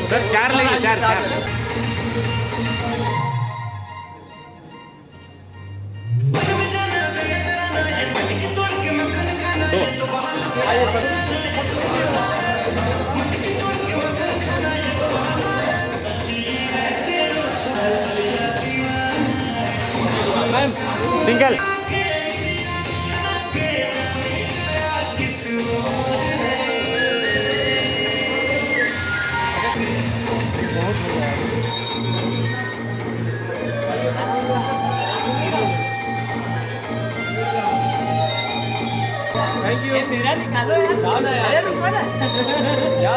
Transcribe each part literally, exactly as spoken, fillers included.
Sir चार लेंगे, चार चार। सिंगल। Thank you. मेरा निकालो यार।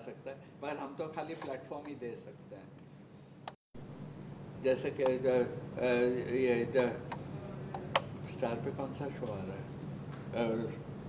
सकता है, मगर हम तो खाली प्लेटफॉर्म ही दे सकते हैं। जैसे कि ये स्टार पे कौन सा शो आ रहा है?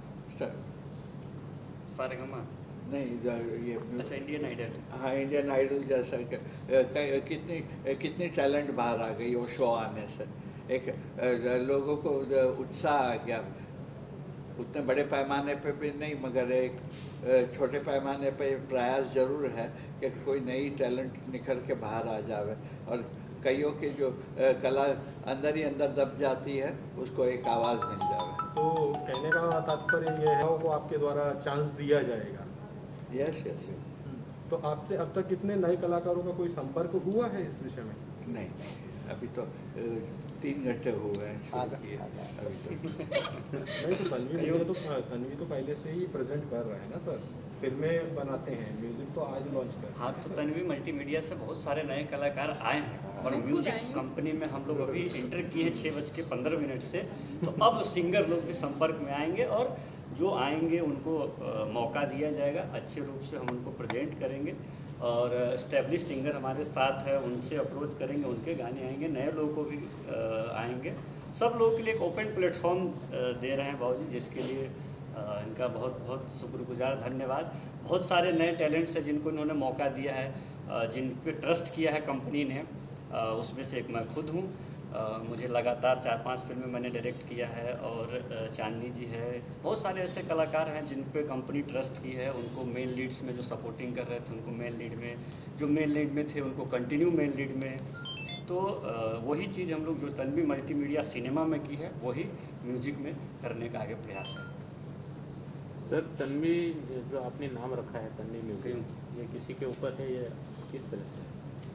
सारेगामा नहीं, ये अच्छा इंडियन आइडल। हाँ, इंडियन आइडल जैसा कितनी कितनी टैलेंट बाहर आ गई वो शो आने से। एक लोगों को उत्साह आ गया, उतने बड़े पैमाने पे भी नहीं मगर एक छोटे पैमाने पे प्रयास जरूर है कि कोई नई टैलेंट निखर के बाहर आ जावे और कईयों की जो कला अंदर ही अंदर दब जाती है उसको एक आवाज़ मिल जावे। तो कहने का तात्पर्य ये है वो आपके द्वारा चांस दिया जाएगा। Yes yes. तो आपसे अब तक कितने नए कलाकारों का कोई संपर्क हुआ है इस विषय में? नहीं नहीं, अभी तो तीन घंटे हुए हैं शुरू किए अभी तो। नहीं तो तन्वी मुझे तो तन्वी तो पहले से ही प्रेजेंट कर रहा है ना सर, फिल्में बनाते हैं, म्यूजिक तो आज लॉन्च कर। हाँ, तो तन्वी मल्टीमीडिया से बहुत सारे नए कलाकार आए हैं और म्यूजिक कंपनी में हम लोग अभी इंटर किए हैं छः बज के पंद्रह मिनट से। तो अब सिंगर लोग भी संपर्क में आएंगे और जो आएंगे उनको आ, मौका दिया जाएगा, अच्छे रूप से हम उनको प्रेजेंट करेंगे और इस्टेब्लिश सिंगर हमारे साथ है उनसे अप्रोच करेंगे, उनके गाने आएंगे, नए लोगों को भी आ, आएंगे। सब लोगों के लिए एक ओपन प्लेटफॉर्म दे रहे हैं बाबूजी, जिसके लिए आ, इनका बहुत बहुत शुक्रगुजार, धन्यवाद। बहुत सारे नए टैलेंट्स हैं जिनको इन्होंने मौका दिया है, आ, जिन पे ट्रस्ट किया है कंपनी ने, आ, उसमें से एक मैं खुद हूँ। मुझे लगातार चार पांच फिल्में मैंने डायरेक्ट किया है और चांदनी जी है, बहुत सारे ऐसे कलाकार हैं जिन पे कंपनी ट्रस्ट की है। उनको मेन लीड्स में जो सपोर्टिंग कर रहे थे उनको मेन लीड में, जो मेन लीड में थे उनको कंटिन्यू मेन लीड में। तो वही चीज़ हम लोग जो तन्वी मल्टीमीडिया सिनेमा में की है वही म्यूजिक में करने का आगे प्रयास है। सर तन्वी जो आपने नाम रखा है तन्वी म्यूजिक, ये किसी के ऊपर है या किस तरह से?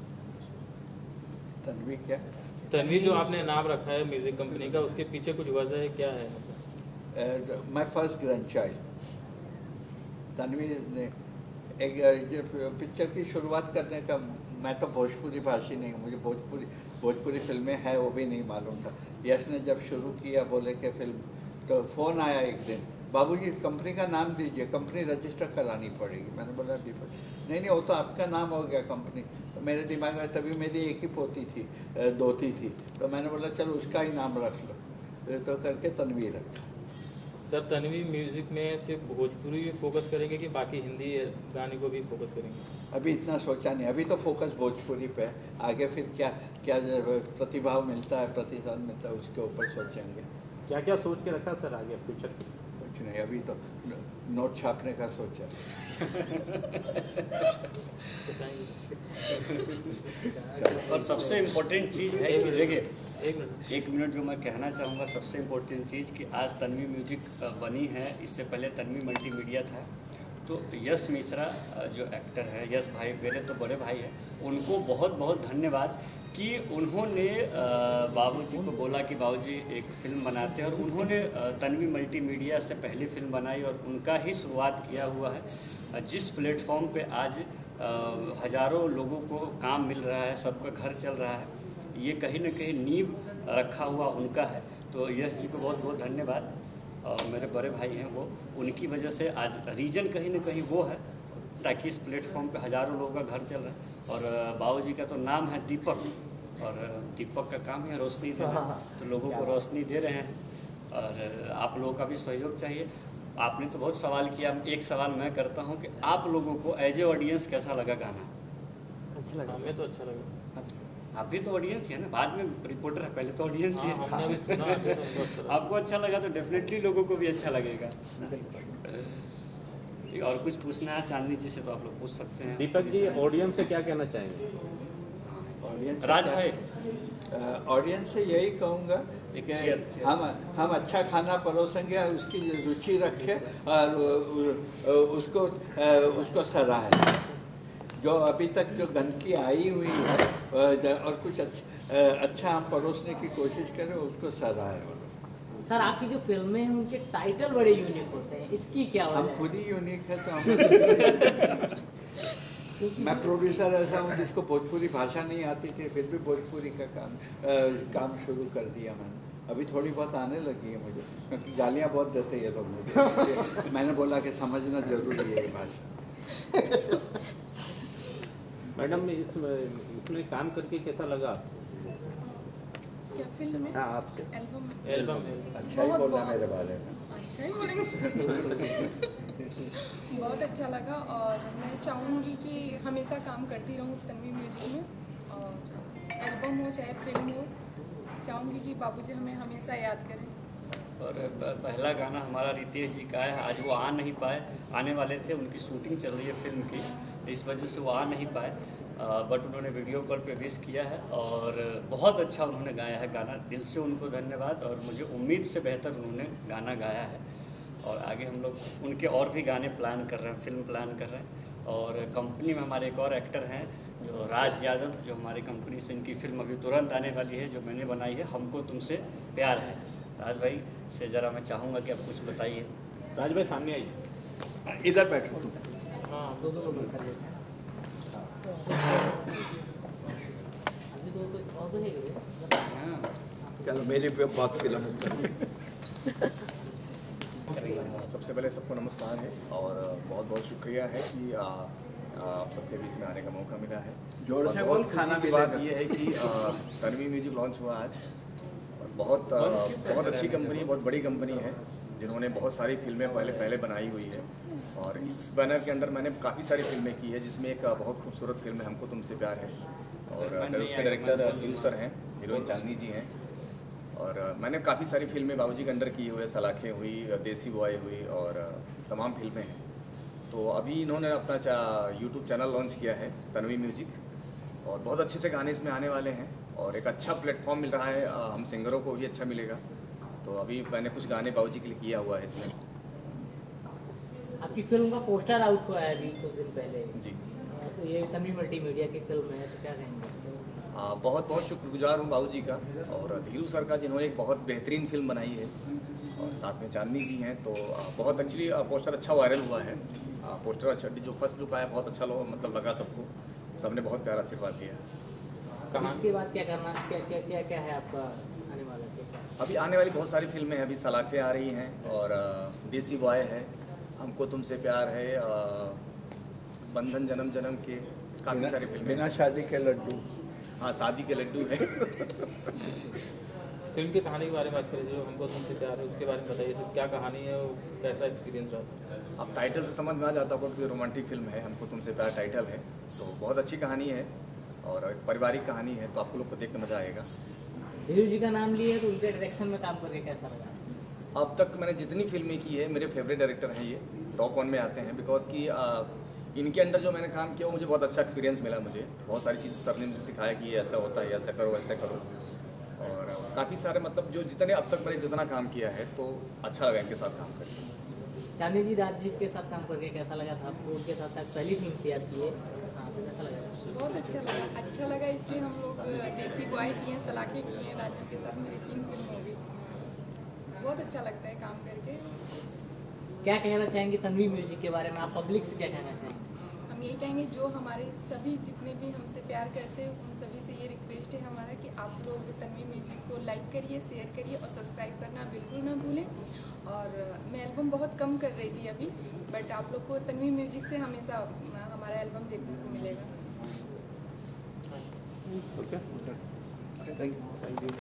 तन्वी क्या? तन्वी जो आपने नाम रखा है म्यूजिक कंपनी का, उसके पीछे कुछ वजह है, क्या है? My first grandchild Tanvi ने एक जब पिक्चर की शुरुआत करने का, मैं तो भोजपुरी भाषी नहीं हूँ, मुझे भोजपुरी भोजपुरी फिल्में हैं वो भी नहीं मालूम था। यश ने जब शुरू किया बोले कि फिल्म, तो फ़ोन आया एक दिन, बाबूजी कंपनी का नाम दीजिए, कंपनी रजिस्टर करानी पड़ेगी। मैंने बोला नहीं नहीं वो तो आपका नाम हो गया कंपनी। तो मेरे दिमाग में तभी मेरी एक ही पोती थी, दोती थी, तो मैंने बोला चलो उसका ही नाम रख लो, तो करके तन्वी रखा। सर तन्वी म्यूजिक में सिर्फ भोजपुरी फोकस करेंगे कि बाकी हिंदी गाने को भी फोकस करेंगे? अभी इतना सोचा नहीं, अभी तो फोकस भोजपुरी पे है, आगे फिर क्या क्या प्रतिभाव मिलता है, प्रतिसाद मिलता है, उसके ऊपर सोचेंगे। क्या क्या सोच के रखा सर आगे फ्यूचर? कुछ नहीं, अभी तो नोट छापने का सोचा। और सबसे इम्पोर्टेंट चीज़ है कि देखिए एक मिनट एक मिनट जो मैं कहना चाहूँगा, सबसे इम्पोर्टेंट चीज़ कि आज तन्वी म्यूजिक बनी है, इससे पहले तन्वी मल्टीमीडिया था। तो यश मिश्रा जो एक्टर है, यश भाई मेरे तो बड़े भाई हैं, उनको बहुत बहुत धन्यवाद कि उन्होंने बाबूजी को बोला कि बाबूजी एक फ़िल्म बनाते हैं, और उन्होंने तन्वी मल्टीमीडिया से पहली फिल्म बनाई और उनका ही शुरुआत किया हुआ है। जिस प्लेटफॉर्म पे आज हज़ारों लोगों को काम मिल रहा है, सबका घर चल रहा है, ये कहीं ना कहीं नींव रखा हुआ उनका है। तो यश जी को बहुत बहुत धन्यवाद, और मेरे बड़े भाई हैं वो, उनकी वजह से आज रीजन कहीं ना कहीं वो है, ताकि इस प्लेटफॉर्म पे हज़ारों लोगों का घर चल रहा है। और बाबूजी का तो नाम है दीपक, और दीपक का काम है रोशनी देना, तो लोगों को रोशनी दे रहे हैं, और आप लोगों का भी सहयोग चाहिए। आपने तो बहुत सवाल किया, एक सवाल मैं करता हूं कि आप लोगों को एज ए ऑडियंस कैसा लगा गाना? अच्छा लगा, हमें तो अच्छा लगा। आप भी तो ऑडियंस ही है ना, बाद में रिपोर्टर है, पहले तो ऑडियंस ही है। हमने भी सुना, आपको अच्छा लगा तो डेफिनेटली लोगों को भी अच्छा लगेगा। और कुछ पूछना है चांदनी जी से तो आप लोग पूछ सकते हैं। दीपक जी ऑडियंस से क्या कहना चाहेंगे? ऑडियंस राज भाई, ऑडियंस से यही कहूँगा कि हम हम अच्छा खाना परोसेंगे, उसकी रुचि रखें और उसको उसको सराहें। जो अभी तक जो गंदगी आई हुई है और कुछ अच्छा अच्छा हम परोसने की कोशिश करें, उसको सराहें। सर आपकी जो फिल्में हैं उनके टाइटल बड़े यूनिक होते हैं, इसकी क्या वजह है? हम खुद ही यूनिक है तो हम मैं प्रोड्यूसर ऐसा हूँ जिसको भोजपुरी भाषा नहीं आती थी, फिर भी भोजपुरी का काम आ, काम शुरू कर दिया मैंने। अभी थोड़ी बहुत आने लगी है मुझे, क्योंकि गालियाँ बहुत देते हैं ये लोग मुझे। मैंने बोला कि समझना जरूरी है ये भाषा। मैडम इसमें इसमें काम करके कैसा लगा? क्या फिल्म में? हाँ आपसे एल्बम एल्बम अच्छा ही बहुत- बोलना बहुत- मेरे बारे में। अच्छा ही बोलेंगे। बहुत अच्छा लगा और मैं चाहूँगी कि हमेशा काम करती रहूँ तन्वी म्यूजिक में, और एल्बम हो चाहे फिल्म हो, चाहूँगी कि बाबूजी हमें हमेशा याद करें। और प- पहला गाना हमारा रितेश जी का है। आज वो आ नहीं पाए, आने वाले थे, उनकी शूटिंग चल रही है फिल्म की, इस वजह से वो आ नहीं पाए, बट उन्होंने वीडियो कॉल पे विश किया है और बहुत अच्छा उन्होंने गाया है गाना। दिल से उनको धन्यवाद, और मुझे उम्मीद से बेहतर उन्होंने गाना गाया है। और आगे हम लोग उनके और भी गाने प्लान कर रहे हैं, फिल्म प्लान कर रहे हैं। और कंपनी में हमारे एक और एक्टर हैं जो राज यादव, जो हमारी कंपनी से, इनकी फिल्म अभी तुरंत आने वाली है जो मैंने बनाई है, हमको तुमसे प्यार है। राज भाई से ज़रा मैं चाहूँगा कि आप कुछ बताइए। राज भाई सामने आइए। इधर बैठो। हाँ दो दो लोग बैठा लेते हैं। अभी दो तो और तो है ये। हाँ, चलो मेरी भी बहुत फिल्म है। सबसे पहले सबको नमस्कार है और बहुत बहुत शुक्रिया है कि आ, आ, आप सबके बीच में आने का मौका मिला है। जोर और से बहुत बोल, खाना खुशी की मिलेगा। बात ये है कि आ, तन्वी म्यूजिक लॉन्च हुआ आज, और बहुत आ, बहुत अच्छी कंपनी, बहुत बड़ी कंपनी है जिन्होंने बहुत सारी फिल्में पहले पहले बनाई हुई है। और इस बैनर के अंदर मैंने काफ़ी सारी फिल्में की है, जिसमें एक आ, बहुत खूबसूरत फिल्म है हमको तुमसे प्यार है, और अगर उसके डायरेक्टर प्रोड्यूसर हैं हीरोइन चांदनी जी हैं। और आ, मैंने काफ़ी सारी फिल्में बाबूजी के अंडर की हुई है, सलाखें हुई, देसी बॉय हुई, और आ, तमाम फिल्में हैं। तो अभी इन्होंने अपना चा यूट्यूब चैनल लॉन्च किया है तन्वी म्यूजिक, और बहुत अच्छे से गाने इसमें आने वाले हैं, और एक अच्छा प्लेटफॉर्म मिल रहा है, आ, हम सिंगरों को भी अच्छा मिलेगा। तो अभी मैंने कुछ गाने बाबूजी के लिए किया हुआ है इसमें। आपकी फिल्म का पोस्टर आउट हुआ है अभी कुछ दिन पहले। जी तो ये तन्वी मल्टीमीडिया की फिल्म है, तो क्या कहेंगे? आ, बहुत बहुत शुक्रगुजार हूँ बाबूजी का और धीरू सर का, जिन्होंने एक बहुत बेहतरीन फिल्म बनाई है, और साथ में चांदनी जी हैं। तो आ, बहुत एक्चुअली पोस्टर अच्छा वायरल हुआ है। आ, पोस्टर अच्छा, जो फर्स्ट लुक आया बहुत अच्छा लो मतलब लगा सबको, सबने बहुत प्यारा आशीर्वाद दिया। अब इसके बाद क्या करना, क्या क्या क्या क्या है आपका आने वाला? क्या अभी आने वाली बहुत सारी फिल्में हैं, अभी सलाखें आ रही हैं, और आ, देसी बॉय है, हमको तुमसे प्यार है, आ, बंधन जन्म जन्म के, काफ़ी सारी फिल्में। बिना शादी के लड्डू। हाँ, शादी के लड्डू है। फिल्म की कहानी के बारे में बात करें, जो हमको तुमसे प्यार है उसके बारे में बताइए सर, क्या कहानी है, वो कैसा एक्सपीरियंस रहा? अब टाइटल से समझ में आ जाता होगा कि रोमांटिक फिल्म है, हमको तुमसे प्यार टाइटल है, तो बहुत अच्छी कहानी है और एक पारिवारिक कहानी है, तो आपको लोग को देख कर मजा आएगा। धीरू जी का नाम लिए तो उनके डायरेक्शन में काम करके कैसा लगा? अब तक मैंने जितनी फिल्में की है, मेरे फेवरेट डायरेक्टर हैं, ये टॉप वन में आते हैं, बिकॉज कि आ, इनके अंडर जो मैंने काम किया वो मुझे बहुत अच्छा एक्सपीरियंस मिला। मुझे बहुत सारी चीज़ें सर ने मुझे सिखाया कि ये ऐसा होता है, ऐसा करो, ऐसा करो, और काफ़ी सारे मतलब जो जितने अब तक मैंने जितना काम किया है, तो अच्छा लगा इनके साथ काम करके। चांदनी जी, राज जी के साथ काम करके कैसा लगा था आपको? उनके साथ साथ पहली फिल्म थी आपकी ये, हाँ तो कैसा लगा? बहुत अच्छा लगा, अच्छा लगा इसलिए हम लोग देसी बॉय किए हैं, सलाखें किए हैं, राज जी के साथ मेरी तीन फिल्म हो गई। बहुत अच्छा लगता है काम करके। क्या कहना चाहेंगे तन्वी म्यूजिक के बारे में, आप पब्लिक से क्या कहना चाहेंगे? हम यही कहेंगे, जो हमारे सभी जितने भी हमसे प्यार करते हैं उन सभी से ये रिक्वेस्ट है हमारा कि आप लोग तन्वी म्यूजिक को लाइक करिए, शेयर करिए और सब्सक्राइब करना बिल्कुल ना भूलें। और मैं एल्बम बहुत कम कर रही थी अभी, बट आप लोग को तन्वी म्यूजिक से हमेशा हमारा एल्बम देखने को मिलेगा। Okay, thank you.